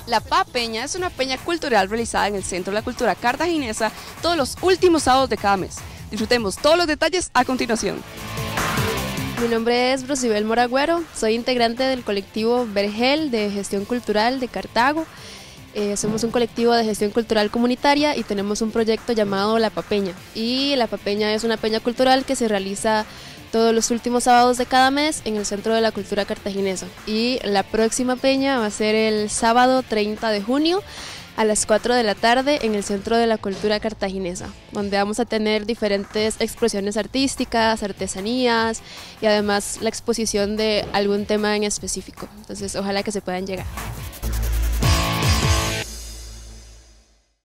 La Papeña es una peña cultural realizada en el Centro de la Cultura Cartaginesa todos los últimos sábados de cada mes. Disfrutemos todos los detalles a continuación. Mi nombre es Rosibel Moragüero, soy integrante del colectivo Vergel de Gestión Cultural de Cartago. Somos un colectivo de gestión cultural comunitaria y tenemos un proyecto llamado La Papeña. Y La Papeña es una peña cultural que se realiza todos los últimos sábados de cada mes en el Centro de la Cultura Cartaginesa. Y la próxima peña va a ser el sábado 30 de junio a las 4 de la tarde en el Centro de la Cultura Cartaginesa, donde vamos a tener diferentes expresiones artísticas, artesanías y además la exposición de algún tema en específico. Entonces, ojalá que se puedan llegar.